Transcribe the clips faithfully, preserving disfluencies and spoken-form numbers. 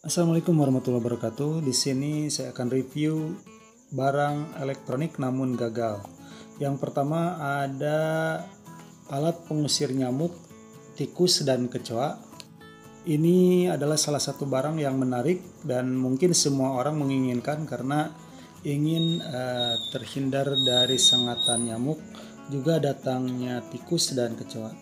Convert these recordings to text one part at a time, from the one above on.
Assalamualaikum warahmatullahi wabarakatuh. Di sini saya akan review barang elektronik namun gagal. Yang pertama ada alat pengusir nyamuk, tikus, dan kecoa. Ini adalah salah satu barang yang menarik dan mungkin semua orang menginginkan karena ingin uh, terhindar dari sengatan nyamuk, juga datangnya tikus dan kecoa.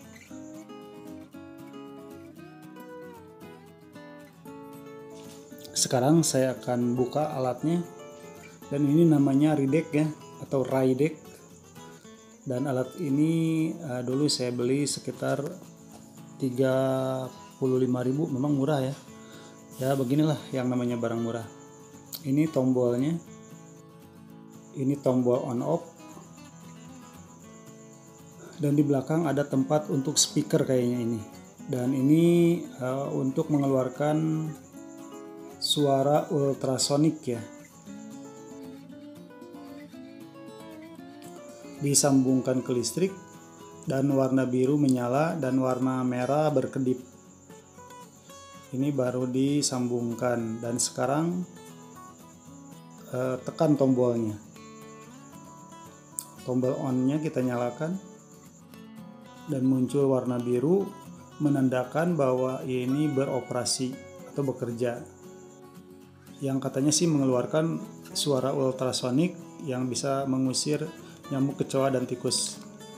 Sekarang saya akan buka alatnya, dan ini namanya Ridek ya, atau Raidek. Dan alat ini uh, dulu saya beli sekitar tiga puluh lima ribu, memang murah ya. Ya beginilah yang namanya barang murah. Ini tombolnya, ini tombol on off, dan di belakang ada tempat untuk speaker kayaknya ini. Dan ini uh, untuk mengeluarkan suara ultrasonik ya. Disambungkan ke listrik dan warna biru menyala dan warna merah berkedip. Ini baru disambungkan dan sekarang eh, tekan tombolnya. Tombol on-nya kita nyalakan dan muncul warna biru menandakan bahwa ini beroperasi atau bekerja. Yang katanya sih mengeluarkan suara ultrasonik yang bisa mengusir nyamuk, kecoa, dan tikus.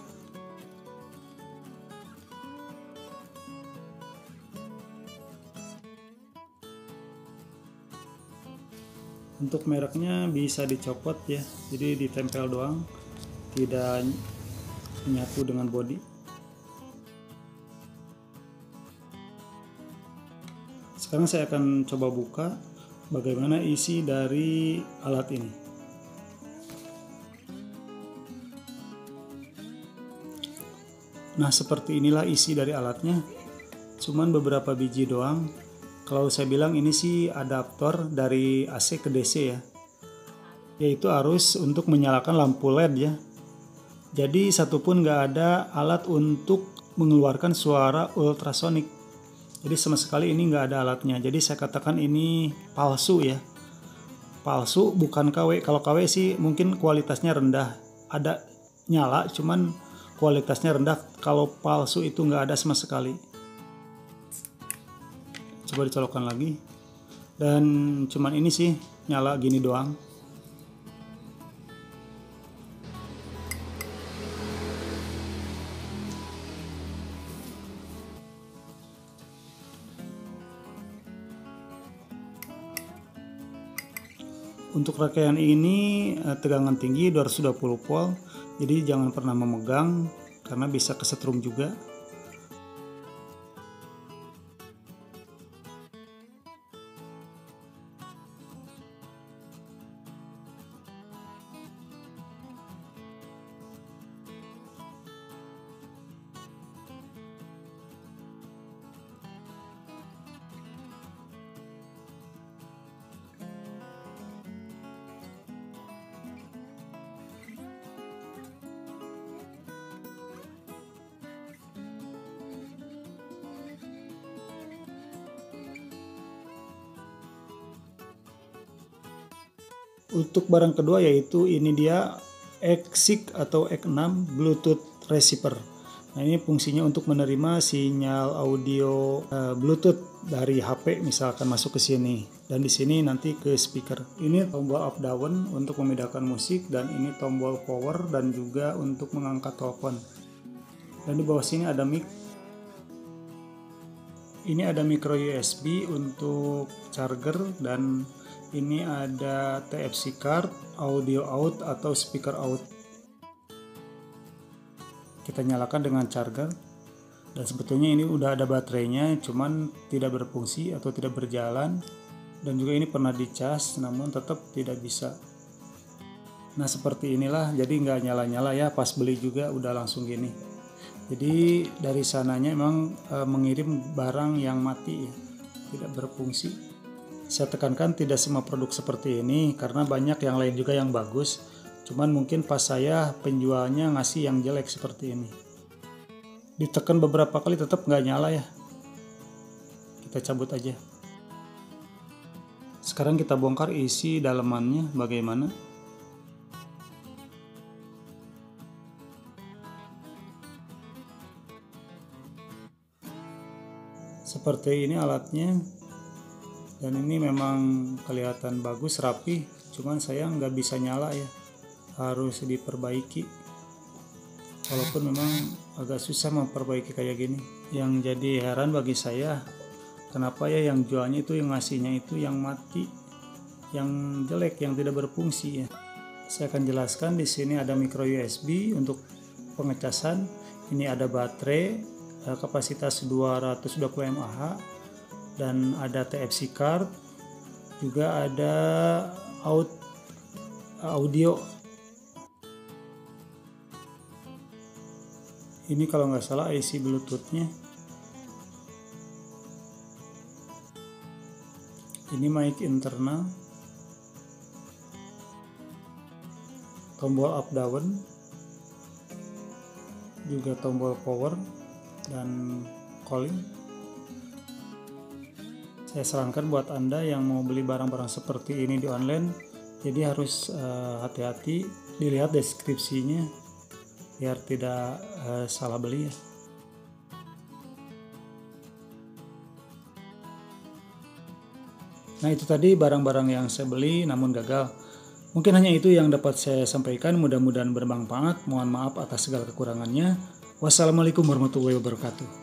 Untuk mereknya bisa dicopot ya, jadi ditempel doang, tidak menyatu dengan bodi. Sekarang saya akan coba buka bagaimana isi dari alat ini. Nah, seperti inilah isi dari alatnya. Cuman beberapa biji doang. Kalau saya bilang ini sih adaptor dari A C ke D C ya. Yaitu arus untuk menyalakan lampu L E D ya. Jadi satupun nggak ada alat untuk mengeluarkan suara ultrasonik. Jadi sama sekali ini nggak ada alatnya. Jadi saya katakan ini palsu ya. Palsu, bukan K W. Kalau K W sih mungkin kualitasnya rendah. Ada nyala, cuman kualitasnya rendah. Kalau palsu itu nggak ada sama sekali. Coba dicolokkan lagi. Dan cuman ini sih nyala gini doang. Untuk rangkaian ini tegangan tinggi dua ratus dua puluh volt, jadi jangan pernah memegang karena bisa kesetrum juga. Untuk barang kedua yaitu ini dia X six atau X enam Bluetooth Receiver. Nah, ini fungsinya untuk menerima sinyal audio uh, Bluetooth dari H P misalkan masuk ke sini, dan di sini nanti ke speaker. Ini tombol up down untuk memindahkan musik, dan ini tombol power dan juga untuk mengangkat telepon. Dan di bawah sini ada mic. Ini ada micro U S B untuk charger, dan ini ada T F C card, audio out atau speaker out. Kita nyalakan dengan charger, dan sebetulnya ini udah ada baterainya, cuman tidak berfungsi atau tidak berjalan. Dan juga ini pernah dicas, namun tetap tidak bisa. Nah, seperti inilah, jadi nggak nyala-nyala ya, pas beli juga udah langsung gini. Jadi dari sananya memang e, mengirim barang yang mati ya, tidak berfungsi. Saya tekankan tidak semua produk seperti ini karena banyak yang lain juga yang bagus. Cuman mungkin pas saya penjualnya ngasih yang jelek seperti ini. Ditekan beberapa kali tetap nggak nyala ya. Kita cabut aja. Sekarang kita bongkar isi dalemannya bagaimana. Seperti ini alatnya, dan ini memang kelihatan bagus, rapi, cuman saya nggak bisa nyala ya, harus diperbaiki. Walaupun memang agak susah memperbaiki kayak gini. Yang jadi heran bagi saya, kenapa ya yang jualnya itu, yang ngasihnya itu yang mati, yang jelek, yang tidak berfungsi ya. Saya akan jelaskan. Di sini ada micro U S B untuk pengecasan. Ini ada baterai kapasitas dua ratus dua puluh mAh dan ada T F C card, juga ada out, audio. Ini kalau nggak salah I C Bluetoothnya. Ini mic internal, tombol up down, juga tombol power dan calling. Saya sarankan buat Anda yang mau beli barang-barang seperti ini di online, jadi harus uh, hati-hati, dilihat deskripsinya biar tidak uh, salah beli ya. Nah, itu tadi barang-barang yang saya beli namun gagal. Mungkin hanya itu yang dapat saya sampaikan, mudah-mudahan bermanfaat. Mohon maaf atas segala kekurangannya. Wassalamualaikum warahmatullahi wabarakatuh.